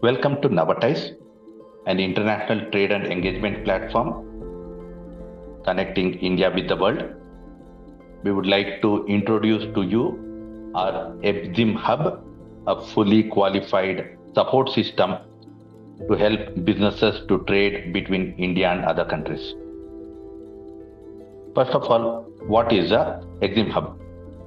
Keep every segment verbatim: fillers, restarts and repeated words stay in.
Welcome to Navatize, an international trade and engagement platform connecting India with the world. We would like to introduce to you our Exim Hub, a fully qualified support system to help businesses to trade between India and other countries. First of all, what is a Exim Hub?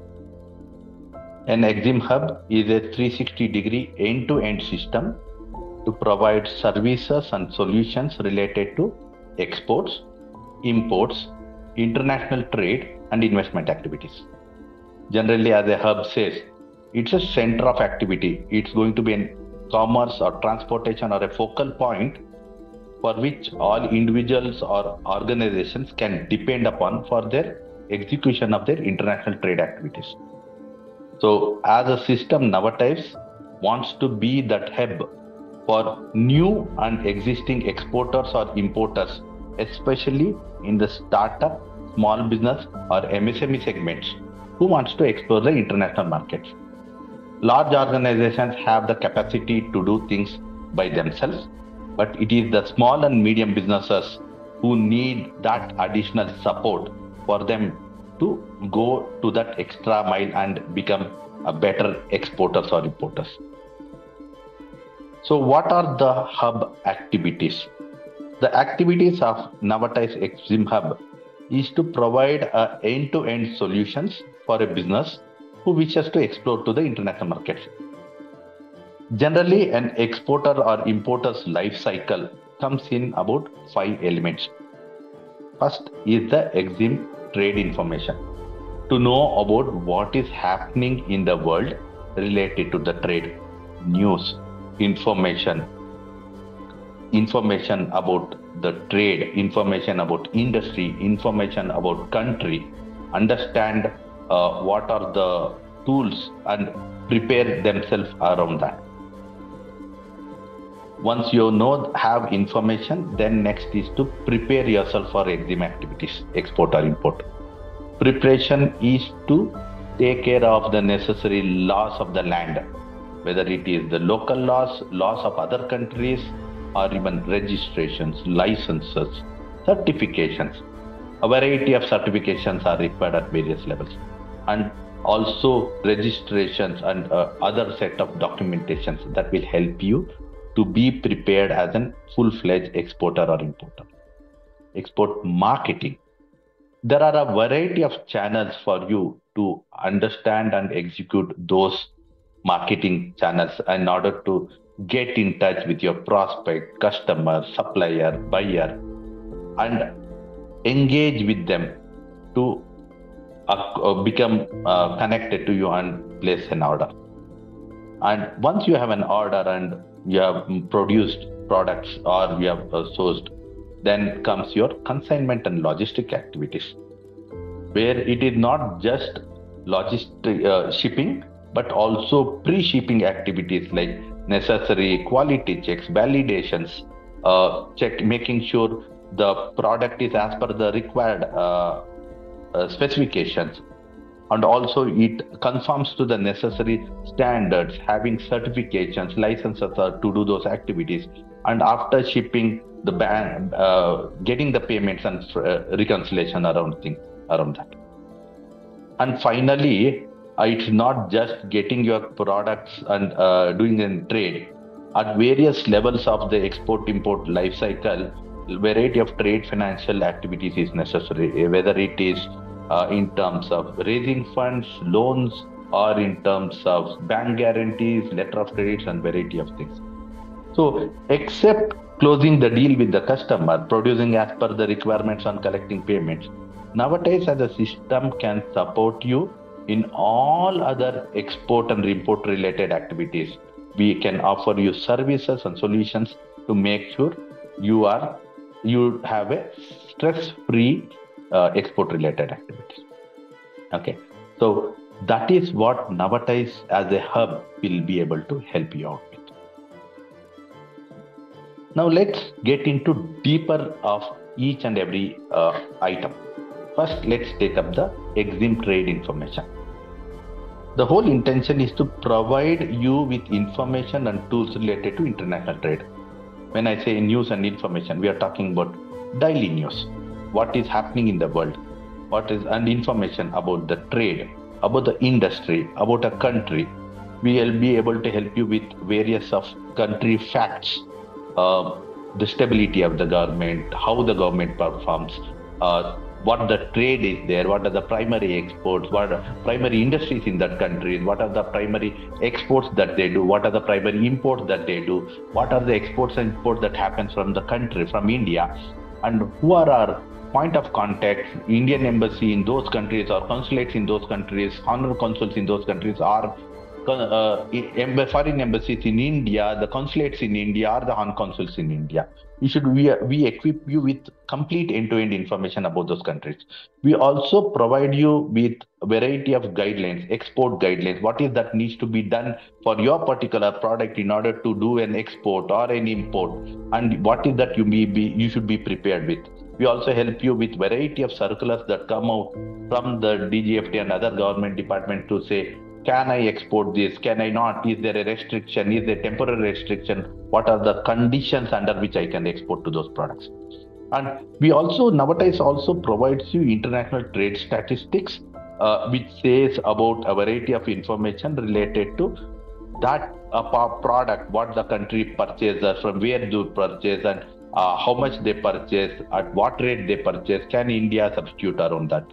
An Exim Hub is a three hundred sixty degree end-to-end system to provide services and solutions related to exports, imports, international trade, and investment activities. Generally, as a hub says, it's a center of activity. It's going to be in commerce or transportation or a focal point for which all individuals or organizations can depend upon for their execution of their international trade activities. So, as a system, Navatize wants to be that hub for new and existing exporters or importers, especially in the startup, small business or M S M E segments who wants to explore the international markets. Large organizations have the capacity to do things by themselves, but it is the small and medium businesses who need that additional support for them to go to that extra mile and become a better exporters or importers. So what are the hub activities? The activities of Navatize Exim Hub is to provide a end-to-end solutions for a business who wishes to explore to the international markets. Generally, an exporter or importer's life cycle comes in about five elements. First is the Exim trade information. To know about what is happening in the world related to the trade, news, information, information about the trade, information about industry, information about country, understand uh, what are the tools and prepare themselves around that. Once you know, have information, then next is to prepare yourself for Exim activities, export or import. Preparation is to take care of the necessary laws of the land, whether it is the local laws, laws of other countries, or even registrations, licenses, certifications. A variety of certifications are required at various levels. And also registrations and uh, other set of documentations that will help you to be prepared as a full-fledged exporter or importer. Export marketing. There are a variety of channels for you to understand and execute those marketing channels in order to get in touch with your prospect, customer, supplier, buyer, and engage with them to uh, become uh, connected to you and place an order. And once you have an order and you have produced products or you have uh, sourced, then comes your consignment and logistic activities, where it is not just logistic uh, shipping, but also pre-shipping activities like necessary quality checks, validations, uh, check, making sure the product is as per the required uh, uh, specifications, and also it conforms to the necessary standards, having certifications, licenses uh, to do those activities, and after shipping the ban, uh, getting the payments and uh, reconciliation around things around that. And finally, it's not just getting your products and uh, doing a trade. At various levels of the export-import life cycle, variety of trade financial activities is necessary, whether it is uh, in terms of raising funds, loans, or in terms of bank guarantees, letter of credits, and variety of things. So, except closing the deal with the customer, producing as per the requirements and collecting payments, Navatize as a system can support you in all other export and import related activities. We can offer you services and solutions to make sure you are you have a stress-free uh, export related activities. Okay, so that is what Navatize as a hub will be able to help you out with. Now let's get into deeper of each and every uh, item. First, let's take up the Exim trade information. The whole intention is to provide you with information and tools related to international trade. When I say news and information, we are talking about daily news, what is happening in the world, what is and information about the trade, about the industry, about a country. We will be able to help you with various of country facts, uh, the stability of the government, how the government performs, uh, what the trade is there, what are the primary exports, what are primary industries in that country, what are the primary exports that they do, what are the primary imports that they do, what are the exports and imports that happens from the country, from India, and who are our point of contact, Indian embassy in those countries or consulates in those countries, honor consuls in those countries, or uh, foreign embassies in India, the consulates in India, or the hon consuls in India. We should we, we equip you with complete end-to-end information about those countries. We also provide you with a variety of guidelines, export guidelines. What is that needs to be done for your particular product in order to do an export or an import, and what is that you may be you should be prepared with. We also help you with variety of circulars that come out from the D G F T and other government departments to say, can I export this? Can I not? Is there a restriction? Is there temporary restriction? What are the conditions under which I can export to those products? And we also nowadays also provides you international trade statistics, uh, which says about a variety of information related to that uh, product, what the country purchases, from where do purchase, and uh, how much they purchase, at what rate they purchase. Can India substitute around that?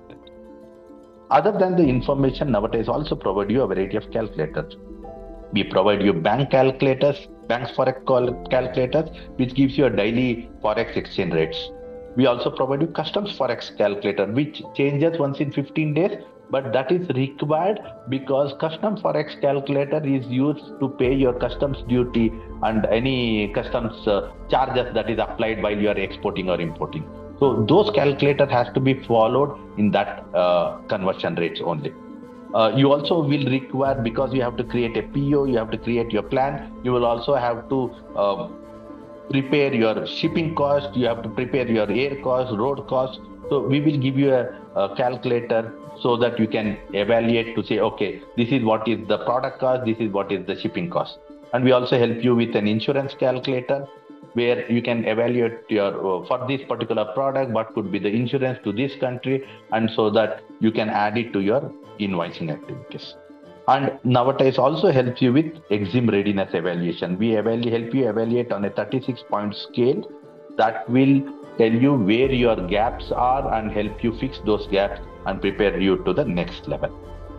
Other than the information, nowadays also provide you a variety of calculators. We provide you bank calculators, banks forex calculators, which gives you a daily forex exchange rates. We also provide you customs forex calculator, which changes once in fifteen days, but that is required because customs forex calculator is used to pay your customs duty and any customs uh, charges that is applied while you are exporting or importing. So those calculators has to be followed in that uh, conversion rates only. Uh, you also will require, because you have to create a P O, you have to create your plan, you will also have to uh, prepare your shipping cost, you have to prepare your air cost, road cost. So we will give you a, a calculator so that you can evaluate to say, okay, this is what is the product cost, this is what is the shipping cost. And we also help you with an insurance calculator, where you can evaluate your uh, for this particular product, what could be the insurance to this country, and so that you can add it to your invoicing activities. And nowadays also helps you with EXIM readiness evaluation. We evaluate, help you evaluate on a thirty-six point scale that will tell you where your gaps are and help you fix those gaps and prepare you to the next level.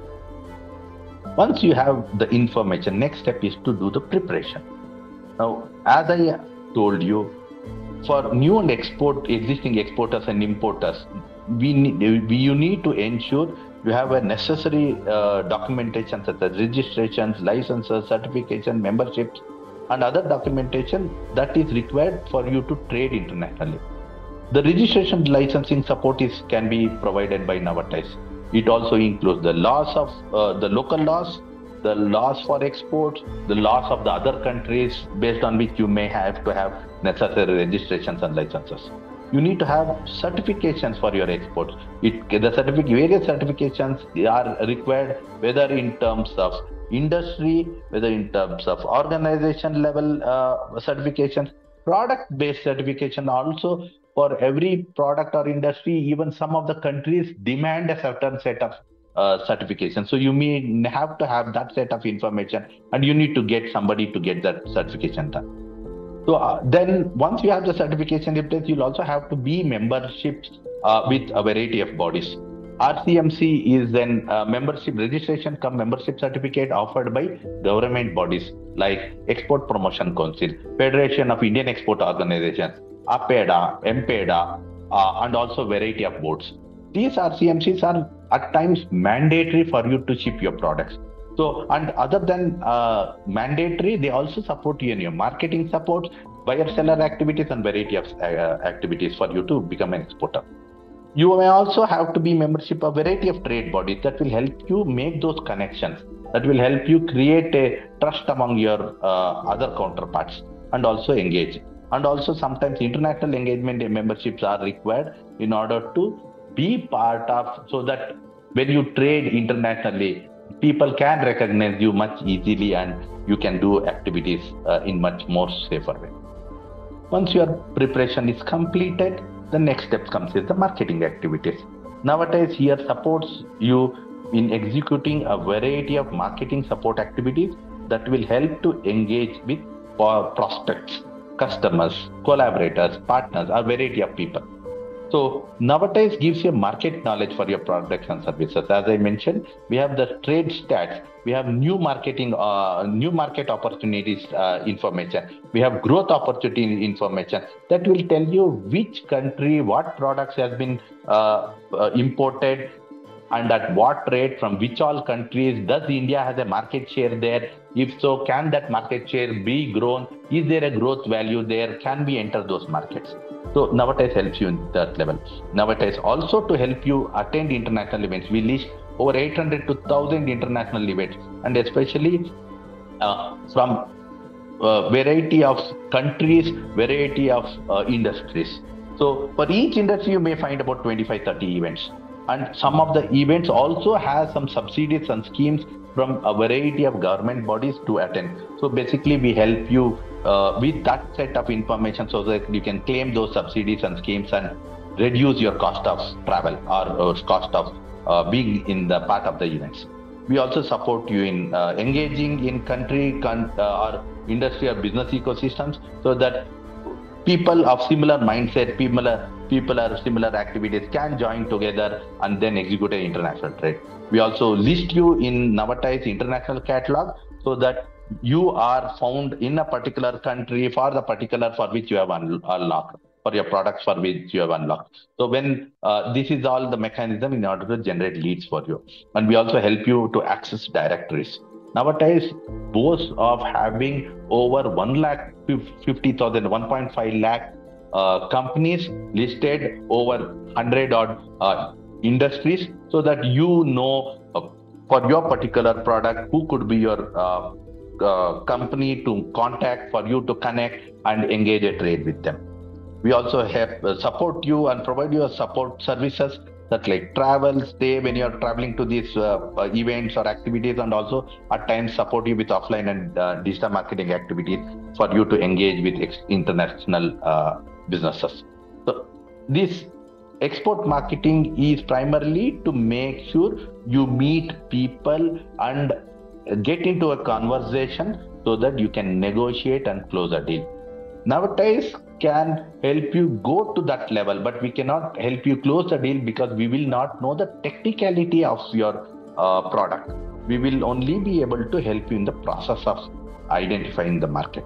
Once you have the information, next step is to do the preparation. Now, as I told you, for new and export existing exporters and importers, we need, we, you need to ensure you have a necessary uh, documentation such as registrations, licenses, certification, memberships, and other documentation that is required for you to trade internationally. The registration licensing support is can be provided by nowadays. It also includes the laws of uh, the local laws, the laws for exports, the laws of the other countries based on which you may have to have necessary registrations and licenses. You need to have certifications for your exports. It, the certificate, various certifications are required, whether in terms of industry, whether in terms of organization level uh, certifications, product-based certification also. For every product or industry, even some of the countries demand a certain set of uh, certification. So you may have to have that set of information, and you need to get somebody to get that certification done. So uh, then once you have the certification in place, you'll also have to be memberships uh, with a variety of bodies. R C M C is an uh, membership registration cum membership certificate offered by government bodies like Export Promotion Council, Federation of Indian Export Organizations, APEDA, MPEDA, uh, and also variety of boards. These R C M Cs are at times mandatory for you to ship your products. So, and other than uh, mandatory, they also support you in your marketing support, buyer seller activities, and variety of uh, activities for you to become an exporter. You may also have to be membership of variety of trade bodies that will help you make those connections, that will help you create a trust among your uh, other counterparts and also engage. And also sometimes international engagement memberships are required in order to be part of, so that when you trade internationally, people can recognize you much easily and you can do activities uh, in much more safer way. Once your preparation is completed, the next step comes is the marketing activities. Nowadays, here supports you in executing a variety of marketing support activities that will help to engage with prospects, customers, collaborators, partners, a variety of people. So nowadays gives you market knowledge for your products and services. As I mentioned, we have the trade stats, we have new marketing, uh, new market opportunities uh, information, we have growth opportunity information that will tell you which country, what products has been uh, uh, imported, and at what rate, from which all countries. Does India has a market share there? If so, can that market share be grown? Is there a growth value there? Can we enter those markets? So nowadays helps you in that level. Nowadays also to help you attend international events. We list over eight hundred to one thousand international events, and especially uh, from uh, variety of countries, variety of uh, industries. So for each industry, you may find about twenty-five, thirty events. And some of the events also have some subsidies and schemes from a variety of government bodies to attend. So basically, we help you uh, with that set of information so that you can claim those subsidies and schemes and reduce your cost of travel or, or cost of uh, being in the part of the events. We also support you in uh, engaging in country con- uh, or industry or business ecosystems so that people of similar mindset, people are, people are similar activities can join together and then execute an international trade. We also list you in Navatize international catalog so that you are found in a particular country for the particular for which you have un- unlocked, for your products for which you have unlocked. So when uh, this is all the mechanism in order to generate leads for you. And we also help you to access directories. Nowadays, boast of having over one lakh fifty thousand, one point five lakh uh, companies listed, over one hundred odd uh, industries, so that you know uh, for your particular product who could be your uh, uh, company to contact, for you to connect and engage a trade with them. We also have uh, support you and provide you support services that like travel, stay when you're traveling to these uh, uh, events or activities, and also at times support you with offline and uh, digital marketing activities for you to engage with ex- international uh, businesses. So this export marketing is primarily to make sure you meet people and get into a conversation so that you can negotiate and close a deal. Nowadays can help you go to that level, but we cannot help you close the deal because we will not know the technicality of your uh, product. We will only be able to help you in the process of identifying the market.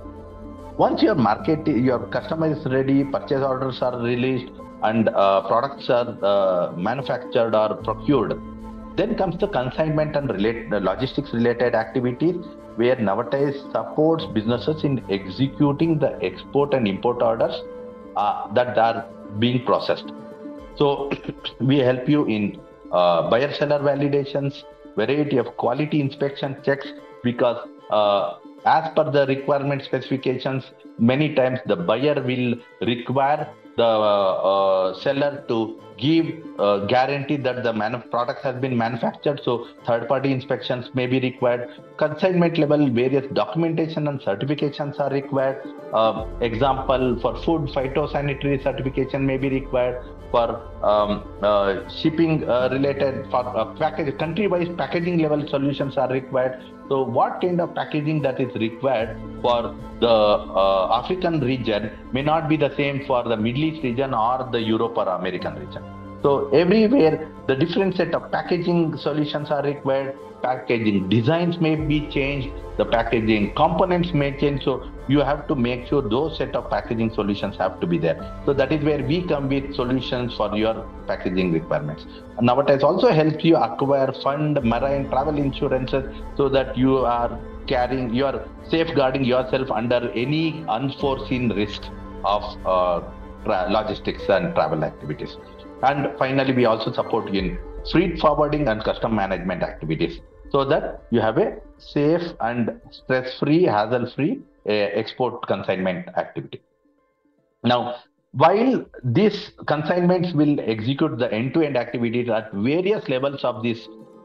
Once your market, your customer is ready, purchase orders are released, and uh, products are uh, manufactured or procured, then comes the consignment and relate, uh, logistics related activities, where Navatize supports businesses in executing the export and import orders uh, that are being processed. So we help you in uh, buyer-seller validations, variety of quality inspection checks, because uh, as per the requirement specifications, many times the buyer will require the uh, seller to give uh, guarantee that the man- product has been manufactured. So third-party inspections may be required. Consignment level, various documentation and certifications are required. Uh, example, for food, phytosanitary certification may be required. For um, uh, shipping uh, related, for uh, package, country-wise packaging level solutions are required. So what kind of packaging that is required for the uh, African region may not be the same for the Middle East region or the Europe or American region. So everywhere the different set of packaging solutions are required. Packaging designs may be changed, the packaging components may change. So you have to make sure those set of packaging solutions have to be there. So that is where we come with solutions for your packaging requirements. And Navatize also helps you acquire, fund marine travel insurances so that you are carrying, you are safeguarding yourself under any unforeseen risk of uh, tra- logistics and travel activities. And finally, we also support in freight forwarding and custom management activities so that you have a safe and stress-free, hassle-free uh, export consignment activity. Now, while these consignments will execute the end-to-end activities at various levels of this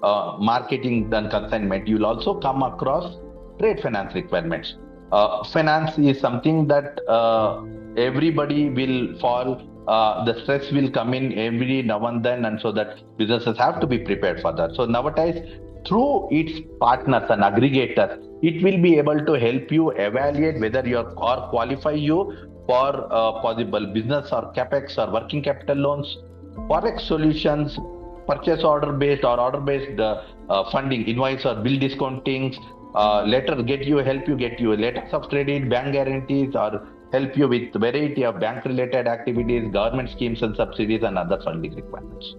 uh, marketing and consignment, you'll also come across trade finance requirements. Uh, finance is something that uh, everybody will fall. Uh, the stress will come in every now and then, and so that businesses have to be prepared for that. So nowadays, through its partners and aggregators, it will be able to help you evaluate whether you are or qualify you for uh, possible business or capex or working capital loans, forex solutions, purchase order based or order based uh, uh, funding, invoice or bill discountings, uh, letter get you help you get you letters of credit, bank guarantees, or help you with variety of bank related activities, government schemes and subsidies, and other funding requirements.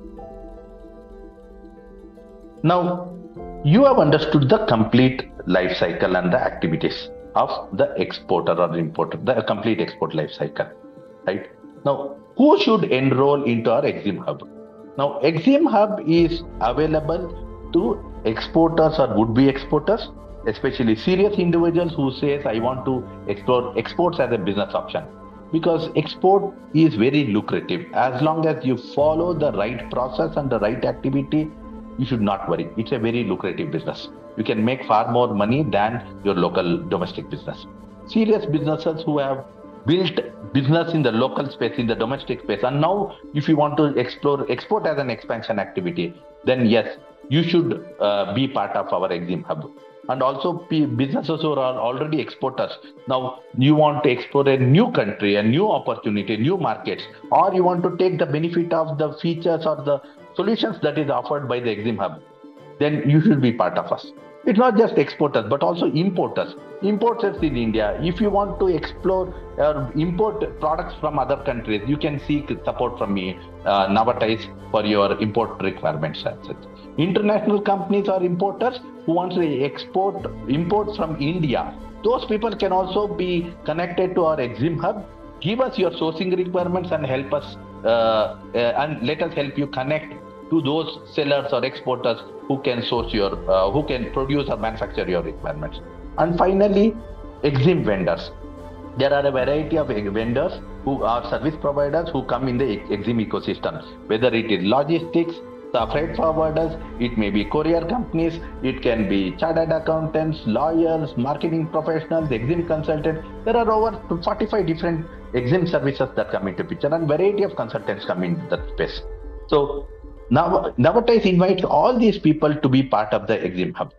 Now, you have understood the complete life cycle and the activities of the exporter or importer, the complete export life cycle, right? Now, who should enroll into our Exim Hub? Now, Exim Hub is available to exporters or would-be exporters, especially serious individuals who says, I want to explore exports as a business option. Because export is very lucrative. As long as you follow the right process and the right activity, you should not worry. It's a very lucrative business. You can make far more money than your local domestic business. Serious businesses who have built business in the local space, in the domestic space, and now if you want to explore export as an expansion activity, then yes, you should uh, be part of our Exim Hub. And also businesses who are already exporters. Now you want to explore a new country, a new opportunity, new markets, or you want to take the benefit of the features or the solutions that is offered by the Exim Hub, then you should be part of us. It's not just exporters, but also importers. Importers in India, if you want to explore or import products from other countries, you can seek support from me, uh, Navatize, for your import requirements. International companies or importers who want to export import from India, those people can also be connected to our Exim Hub. Give us your sourcing requirements and help us uh, uh, and let us help you connect to those sellers or exporters who can source your, uh, who can produce or manufacture your requirements. And finally, Exim vendors. There are a variety of vendors who are service providers who come in the Exim ecosystem, whether it is logistics, the freight forwarders, it may be courier companies, it can be chartered accountants, lawyers, marketing professionals, Exim consultants. There are over forty-five different Exim services that come into picture, and variety of consultants come into that space. So now Navatize invites all these people to be part of the Exim Hub.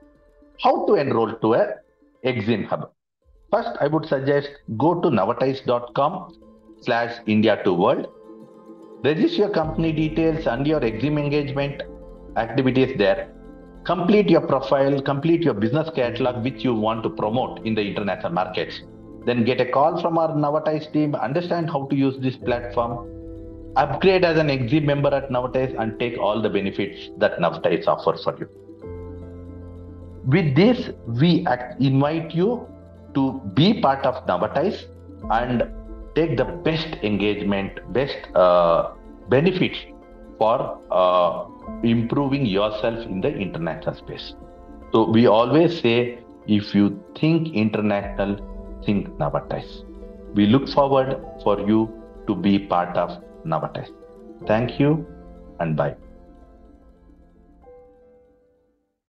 How to enroll to a Exim Hub? First, I would suggest go to navatize dot com slash India to world. Register your company details and your Exim engagement activities there. Complete your profile, complete your business catalog which you want to promote in the international markets. Then get a call from our Navatize team, understand how to use this platform, upgrade as an Exim member at Navatize, and take all the benefits that Navatize offers for you. With this, we invite you to be part of Navatize and take the best engagement, best uh, benefits for uh, improving yourself in the international space. So we always say, if you think international, think Navatize. We look forward for you to be part of Navatize. Thank you and bye.